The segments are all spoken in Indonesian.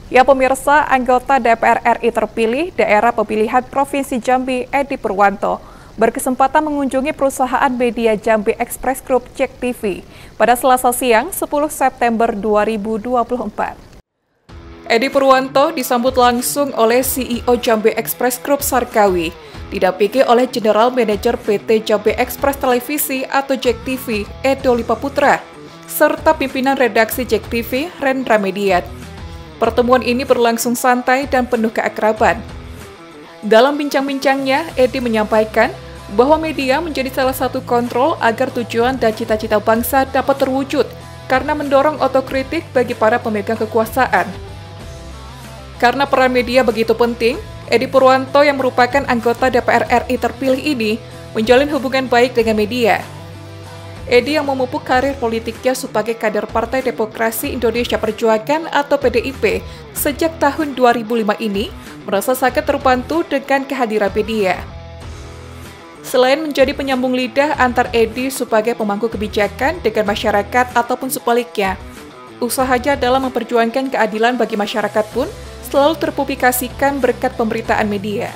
Ya pemirsa, anggota DPR RI terpilih daerah pemilihan Provinsi Jambi Edi Purwanto berkesempatan mengunjungi perusahaan media Jambi Express Group JEK TV pada Selasa siang 10 September 2024. Edi Purwanto disambut langsung oleh CEO Jambi Express Group Sarkawi, didampingi oleh General Manager PT Jambi Express Televisi atau JEK TV Edo Lipaputra, serta pimpinan redaksi JEK TV Rendra Mediat. Pertemuan ini berlangsung santai dan penuh keakraban. Dalam bincang-bincangnya, Edi menyampaikan bahwa media menjadi salah satu kontrol agar tujuan dan cita-cita bangsa dapat terwujud karena mendorong otokritik bagi para pemegang kekuasaan. Karena peran media begitu penting, Edi Purwanto yang merupakan anggota DPR RI terpilih ini menjalin hubungan baik dengan media. Edi yang memupuk karir politiknya sebagai kader Partai Demokrasi Indonesia Perjuangan atau PDIP sejak tahun 2005 ini merasa sangat terbantu dengan kehadiran media. Selain menjadi penyambung lidah antar Edi sebagai pemangku kebijakan dengan masyarakat ataupun sebaliknya, usahanya dalam memperjuangkan keadilan bagi masyarakat pun selalu terpublikasikan berkat pemberitaan media.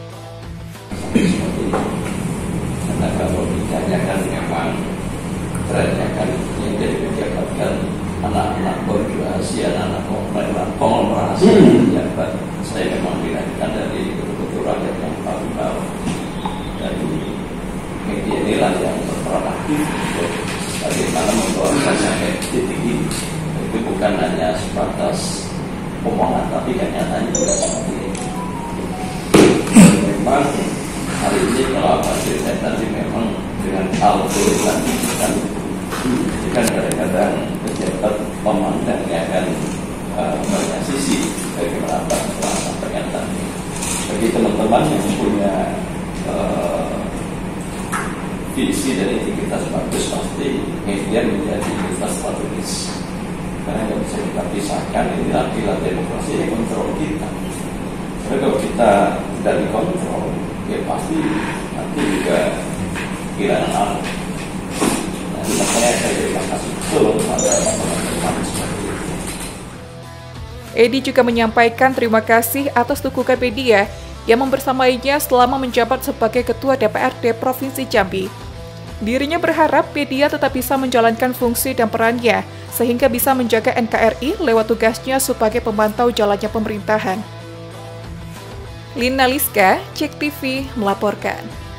Karena kalau ditanyakan memang trennya kan yang jadi pejabat kan anak-anak korporasi, anak-anak konglomerasi pejabat. Saya memang dilahirkan dari betul-betul rakyat yang tahu dari media inilah yang berperan aktif untuk bagaimana membawakan yang tinggi. Itu bukan hanya sebatas omongan, tapi kenyataannya juga seperti itu. Memang hari ini kalau saya tadi memang dengan algoritma kan kadang-kadang pejabat memandangnya kan banyak sisi bagaimana sampaikan tadi. Bagi teman-teman yang punya visi dan integritas bagus, pasti media menjadi integritas strategis. Karena nggak bisa kita pisahkan, inilah pilar demokrasi yang kontrol kita. Karena kalau kita tidak dikontrol, ya pasti nanti juga kehilangan arah. Edi juga menyampaikan terima kasih atas dukungan media yang membersamainya selama menjabat sebagai Ketua DPRD Provinsi Jambi. Dirinya berharap media tetap bisa menjalankan fungsi dan perannya sehingga bisa menjaga NKRI lewat tugasnya sebagai pemantau jalannya pemerintahan. Lina Liska, JEK TV melaporkan.